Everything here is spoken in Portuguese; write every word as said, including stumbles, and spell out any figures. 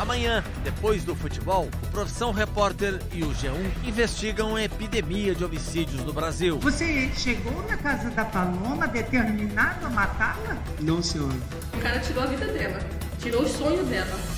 Amanhã, depois do futebol, o Profissão Repórter e o G um investigam a epidemia de homicídios no Brasil. Você chegou na casa da Paloma determinado a matá-la? Não, senhora. O cara tirou a vida dela, tirou os sonhos dela.